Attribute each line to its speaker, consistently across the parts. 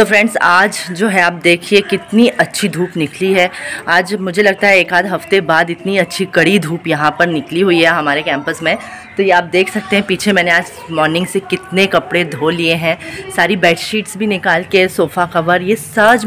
Speaker 1: तो फ्रेंड्स आज जो है आप देखिए कितनी अच्छी धूप निकली है। आज मुझे लगता है एक आध हफ्ते बाद इतनी अच्छी कड़ी धूप यहाँ पर निकली हुई है हमारे कैंपस में। तो ये आप देख सकते हैं पीछे मैंने आज मॉर्निंग से कितने कपड़े धो लिए हैं। सारी बेडशीट्स भी निकाल के, सोफ़ा कवर, ये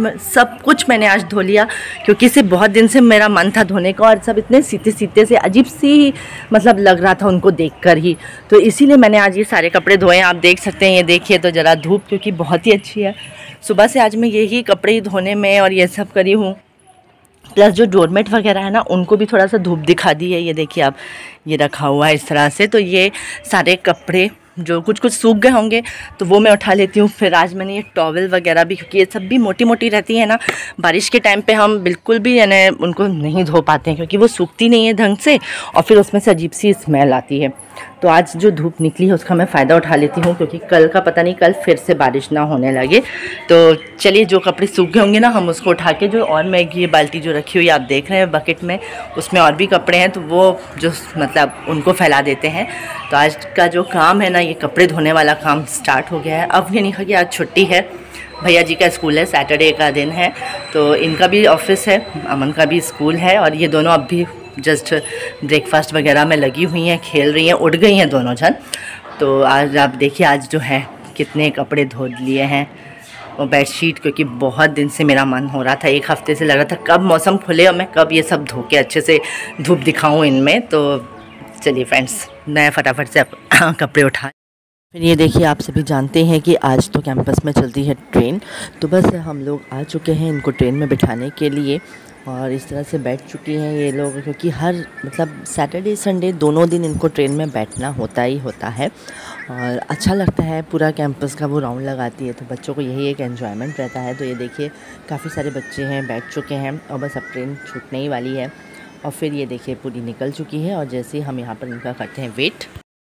Speaker 1: सब कुछ मैंने आज धो लिया क्योंकि इसे बहुत दिन से मेरा मन था धोने का और सब इतने सीते सीते से अजीब सी मतलब लग रहा था उनको देखकर ही। तो इसीलिए मैंने आज ये सारे कपड़े धोए हैं। आप देख सकते हैं, ये देखिए तो ज़रा धूप क्योंकि बहुत ही अच्छी है। सुबह से आज मैं यही कपड़े धोने में और ये सब करी हूँ। प्लस जो डोरमेट वगैरह है ना उनको भी थोड़ा सा धूप दिखा दी है। ये देखिए आप, ये रखा हुआ है इस तरह से। तो ये सारे कपड़े जो कुछ सूख गए होंगे तो वो मैं उठा लेती हूँ। फिर आज मैंने ये टॉवल वगैरह भी, क्योंकि ये सब भी मोटी मोटी रहती है ना, बारिश के टाइम पे हम बिल्कुल भी यानी उनको नहीं धो पाते हैं क्योंकि वो सूखती नहीं है ढंग से और फिर उसमें से अजीब सी स्मेल आती है। तो आज जो धूप निकली है उसका मैं फ़ायदा उठा लेती हूँ क्योंकि कल का पता नहीं, कल फिर से बारिश ना होने लगे। तो चलिए जो कपड़े सूख गए होंगे ना हम उसको उठा के, जो और मैं ये बाल्टी जो रखी हुई आप देख रहे हैं बकेट में, उसमें और भी कपड़े हैं तो वो जो मतलब उनको फैला देते हैं। तो आज का जो काम है ना, ये कपड़े धोने वाला काम स्टार्ट हो गया है। अब ये नहीं कि आज छुट्टी है, भैया जी का स्कूल है, सैटरडे का दिन है तो इनका भी ऑफिस है, अमन का भी स्कूल है और ये दोनों अब भी जस्ट ब्रेकफास्ट वगैरह में लगी हुई हैं, खेल रही हैं, उठ गई हैं दोनों जन। तो आज आप देखिए आज जो है कितने कपड़े धो लिए हैं। और बेडशीट, क्योंकि बहुत दिन से मेरा मन हो रहा था, एक हफ्ते से लग रहा था कब मौसम खुले और मैं कब ये सब धो के अच्छे से धूप दिखाऊं इनमें। तो चलिए फ्रेंड्स, मैं फटाफट से कपड़े उठा। फिर ये देखिए आप सभी जानते हैं कि आज तो कैंपस में चलती है ट्रेन। तो बस हम लोग आ चुके हैं इनको ट्रेन में बिठाने के लिए और इस तरह से बैठ चुके हैं ये लोग, क्योंकि हर मतलब सैटरडे संडे दोनों दिन इनको ट्रेन में बैठना होता ही होता है और अच्छा लगता है। पूरा कैंपस का वो राउंड लगाती है तो बच्चों को यही एक एन्जॉयमेंट रहता है। तो ये देखिए काफ़ी सारे बच्चे हैं, बैठ चुके हैं और बस अब ट्रेन छूटने ही वाली है और फिर ये देखिए पूरी निकल चुकी है। और जैसे ही हम यहाँ पर इनका करते हैं वेट।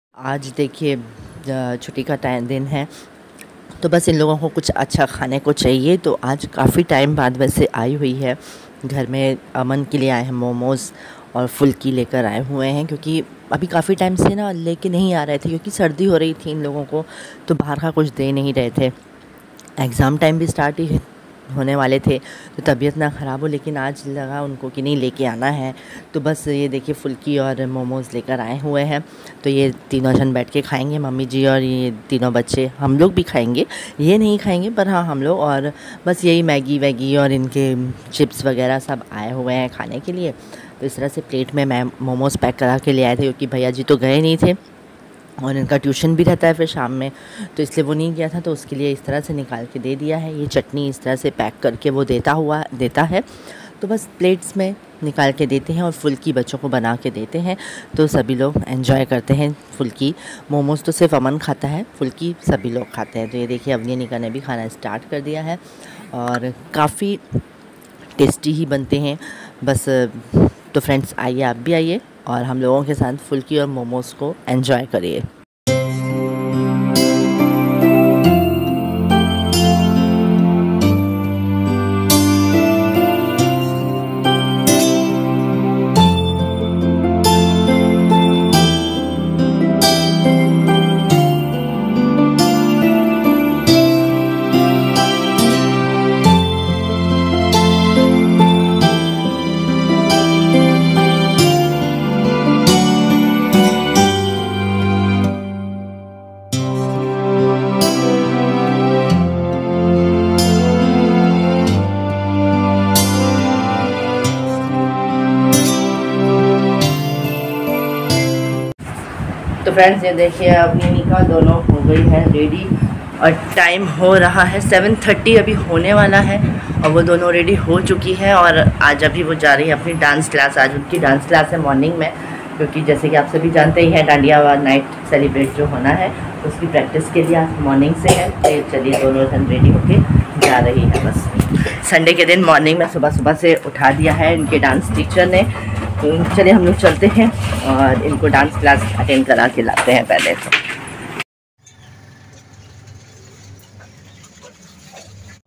Speaker 1: आज देखिए छुट्टी का दिन है तो बस इन लोगों को कुछ अच्छा खाने को चाहिए। तो आज काफ़ी टाइम बाद वैसे आई हुई है घर में, अमन के लिए आए हैं मोमोज़ और फुल्की लेकर आए हुए हैं क्योंकि अभी काफ़ी टाइम से ना लेके नहीं आ रहे थे क्योंकि सर्दी हो रही थी इन लोगों को, तो बाहर का कुछ दे नहीं रहे थे। एग्ज़ाम टाइम भी स्टार्ट ही होने वाले थे तो तबीयत ना ख़राब हो, लेकिन आज लगा उनको कि नहीं लेके आना है। तो बस ये देखिए फुल्की और मोमोज़ लेकर आए हुए हैं। तो ये तीनों जन बैठ के खाएंगे, मम्मी जी और ये तीनों बच्चे। हम लोग भी खाएंगे, ये नहीं खाएंगे पर हाँ हम लोग। और बस यही मैगी वैगी और इनके चिप्स वगैरह सब आए हुए हैं खाने के लिए। तो इस तरह से प्लेट में मैं मोमोज़ पैक करा के ले आए थे क्योंकि भैया जी तो गए नहीं थे और इनका ट्यूशन भी रहता है फिर शाम में, तो इसलिए वो नहीं गया था। तो उसके लिए इस तरह से निकाल के दे दिया है। ये चटनी इस तरह से पैक करके वो देता है। तो बस प्लेट्स में निकाल के देते हैं और फुल्की बच्चों को बना के देते हैं तो सभी लोग एंजॉय करते हैं फुल्की। मोमोज़ तो सिर्फ अमन खाता है, फुल्की सभी लोग खाते हैं। तो ये देखिए अवनीका ने भी खाना स्टार्ट कर दिया है और काफ़ी टेस्टी ही बनते हैं बस। तो फ्रेंड्स आइए, आप भी आइए और हम लोगों के साथ फुल्की और मोमोज़ को एंजॉय करिए। तो फ्रेंड्स ये देखिए अवनीका दोनों हो गई है रेडी और टाइम हो रहा है 7:30 अभी होने वाला है और वो दोनों रेडी हो चुकी है। और आज अभी वो जा रही है अपनी डांस क्लास। आज उनकी डांस क्लास है मॉर्निंग में क्योंकि जैसे कि आप सभी जानते ही हैं डांडिया नाइट सेलिब्रेट जो होना है उसकी प्रैक्टिस के लिए आज मॉर्निंग से है। तो चलिए दोनों जन रेडी होके जा रही है। बस संडे के दिन मॉर्निंग में सुबह से उठा दिया है इनके डांस टीचर ने। तो चलिए हम लोग चलते हैं और इनको डांस क्लास अटेंड करा के लाते हैं पहले। तो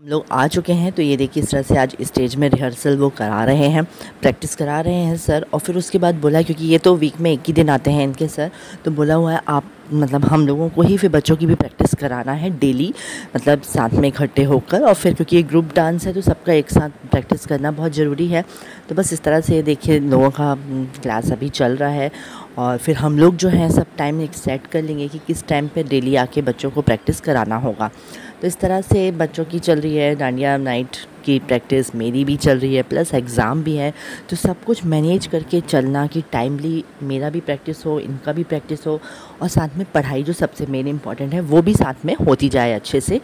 Speaker 1: लोग आ चुके हैं। तो ये देखिए इस तरह से आज स्टेज में रिहर्सल वो करा रहे हैं, प्रैक्टिस करा रहे हैं सर। और फिर उसके बाद बोला, क्योंकि ये तो वीक में एक ही दिन आते हैं इनके सर, तो बोला हुआ है आप मतलब हम लोगों को ही फिर बच्चों की भी प्रैक्टिस कराना है डेली, मतलब साथ में इकट्ठे होकर। और फिर क्योंकि ये ग्रुप डांस है तो सबका एक साथ प्रैक्टिस करना बहुत ज़रूरी है। तो बस इस तरह से देखिए लोगों का क्लास अभी चल रहा है। और फिर हम लोग जो है सब टाइम एक सेट कर लेंगे कि किस टाइम पे डेली आके बच्चों को प्रैक्टिस कराना होगा। तो इस तरह से बच्चों की चल रही है डांडिया नाइट की प्रैक्टिस, मेरी भी चल रही है, प्लस एग्ज़ाम भी है। तो सब कुछ मैनेज करके चलना कि टाइमली मेरा भी प्रैक्टिस हो, इनका भी प्रैक्टिस हो, और साथ में पढ़ाई जो सबसे मेन इम्पॉर्टेंट है वो भी साथ में होती जाए अच्छे से।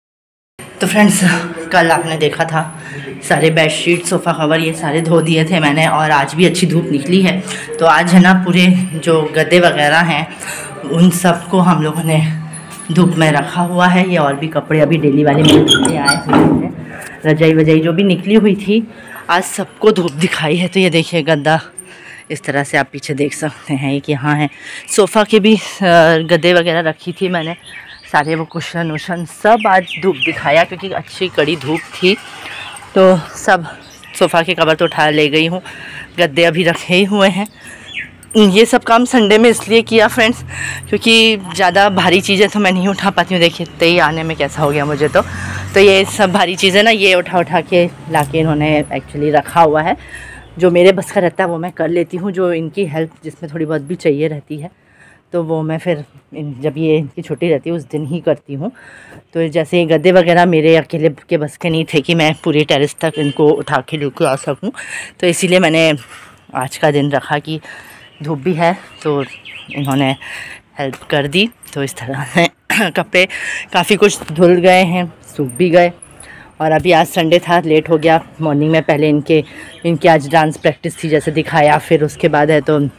Speaker 1: तो फ्रेंड्स, कल आपने देखा था सारे बेडशीट, सोफ़ा कवर ये सारे धो दिए थे मैंने, और आज भी अच्छी धूप निकली है। तो आज है ना पूरे जो गद्दे वगैरह हैं उन सब को हम लोगों ने धूप में रखा हुआ है। ये और भी कपड़े अभी डेली वाले में आए हुए हैं, रजाई वजाई जो भी निकली हुई थी आज सबको धूप दिखाई है। तो ये देखिए गद्दा इस तरह से आप पीछे देख सकते हैं कि यहाँ है। सोफ़ा के भी गद्दे वगैरह रखी थी मैंने, सारे वो कुशन वुशन सब आज धूप दिखाया क्योंकि अच्छी कड़ी धूप थी। तो सब सोफ़ा के कवर तो उठा ले गई हूँ, गद्दे अभी रखे ही हुए हैं। ये सब काम संडे में इसलिए किया फ्रेंड्स क्योंकि ज़्यादा भारी चीज़ें तो मैं नहीं उठा पाती हूँ। देखिए तो ये आने में कैसा हो गया मुझे। तो ये सब भारी चीज़ें ना ये उठा के लाके इन्होंने एक्चुअली रखा हुआ है। जो मेरे बस का रहता है वो मैं कर लेती हूँ, जो इनकी हेल्प जिसमें थोड़ी बहुत भी चाहिए रहती है तो वो मैं फिर जब ये इनकी छुट्टी रहती है उस दिन ही करती हूँ। तो जैसे गद्दे वगैरह मेरे अकेले के बस के नहीं थे कि मैं पूरी टेरेस तक इनको उठा के लेके आ सकूँ, तो इसीलिए मैंने आज का दिन रखा कि धूप भी है तो इन्होंने हेल्प कर दी। तो इस तरह से कपड़े काफ़ी कुछ धुल गए हैं, सूख भी गए। और अभी आज संडे था, लेट हो गया मॉर्निंग में। पहले इनके आज डांस प्रैक्टिस थी जैसे दिखाया, फिर उसके बाद है तो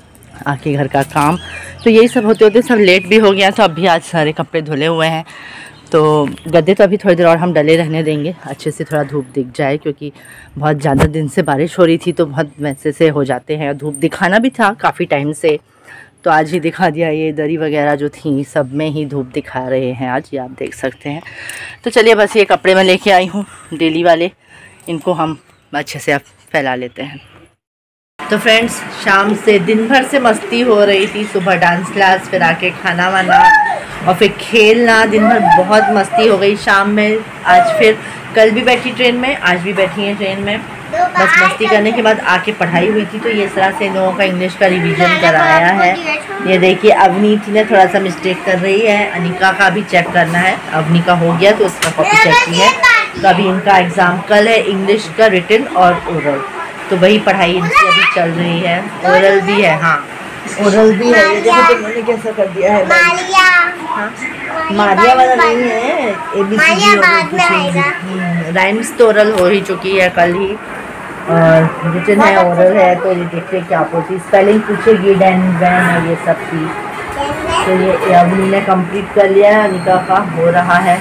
Speaker 1: आके घर का काम, तो यही सब होते होते सब लेट भी हो गया। तो अभी आज सारे कपड़े धुले हुए हैं। तो गद्दे तो अभी थोड़ी देर और हम डले रहने देंगे, अच्छे से थोड़ा धूप दिख जाए क्योंकि बहुत ज़्यादा दिन से बारिश हो रही थी तो बहुत वैसे से हो जाते हैं। धूप दिखाना भी था काफ़ी टाइम से, तो आज ही दिखा दिया। ये दरी वगैरह जो थी सब में ही धूप दिखा रहे हैं आज, ये आप देख सकते हैं। तो चलिए बस ये कपड़े मैं लेके आई हूँ डेली वाले, इनको हम अच्छे से अब फैला लेते हैं। तो फ्रेंड्स, शाम से दिन भर से मस्ती हो रही थी, सुबह डांस क्लास, फिर आके खाना वाना और फिर खेलना, दिन भर बहुत मस्ती हो गई। शाम में आज फिर कल भी बैठी ट्रेन में, आज भी बैठी हैं ट्रेन में। बस मस्ती करने के बाद आके पढ़ाई हुई थी। तो ये इस तरह से इन लोगों का इंग्लिश का रिवीजन कराया है। ये देखिए अवनीति ने थोड़ा सा मिस्टेक कर रही है, अनिका का भी चेक करना है। अवनी का हो गया तो उसका कॉपी चेक की है। तो अभी इनका एग्ज़ाम कल है, इंग्लिश का रिटन और ओरल, तो वही पढ़ाई इनकी अभी चल रही है। ओरल भी है, हाँ ओरल भी है। ये देखो तुमने कैसा कर दिया है। मारिया वाला नहीं है, ABCD राइम्स तो ओरल हो ही चुकी है कल ही, और रिटन है, ओरल है। तो ये देखिए क्या पूछी, स्पेलिंग पूछेगी, डेन वैन है, ये सब थी। तो ये अवनी ने कंप्लीट कर लिया है, अनिका का हो रहा है।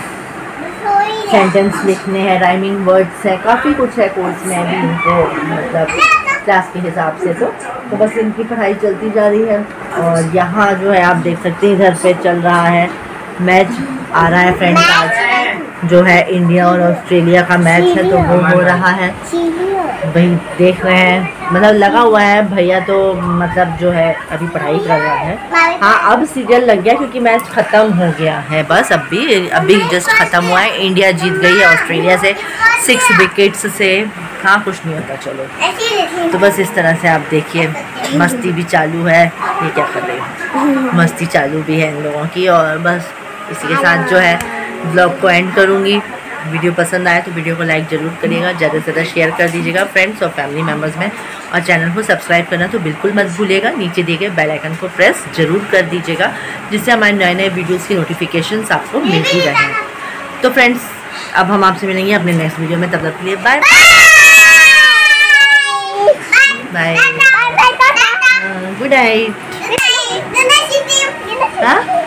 Speaker 1: सेंटेंस लिखने हैं, राइमिंग वर्ड्स है, काफ़ी कुछ है कोर्स में भी इनको, मतलब क्लास के हिसाब से। तो बस इनकी पढ़ाई चलती जा रही है। और यहाँ जो है आप देख सकते हैं इधर पे चल रहा है मैच, आ रहा है फ्रेंड्स आज जो है इंडिया और ऑस्ट्रेलिया का मैच है, तो वो हो रहा है, वही देख रहे हैं। मतलब लगा हुआ है भैया, तो मतलब जो है अभी पढ़ाई कर रहा है। हाँ अब सीरियल लग गया क्योंकि मैच ख़त्म हो गया है, बस अभी जस्ट ख़त्म हुआ है। इंडिया जीत गई है ऑस्ट्रेलिया से 6 विकेट्स से। हाँ कुछ नहीं होता, चलो। तो बस इस तरह से आप देखिए मस्ती भी चालू है। ये क्या कर रही है, मस्ती चालू भी है इन लोगों की। और बस इसी के साथ जो है ब्लॉग को एंड करूँगी। वीडियो पसंद आए तो वीडियो को लाइक ज़रूर करिएगा, ज़्यादा से ज़्यादा शेयर कर दीजिएगा फ्रेंड्स और फैमिली मेम्बर्स में। और चैनल को सब्सक्राइब करना तो बिल्कुल मत भूलिएगा, नीचे दिए गए बेल आइकन को प्रेस ज़रूर कर दीजिएगा जिससे हमारे नए नए वीडियोज़ की नोटिफिकेशंस आपको मिलती रहें। तो फ्रेंड्स अब हम आपसे मिलेंगे अपने नेक्स्ट वीडियो में, तब तक के लिए बाय बाय, गुड नाइट।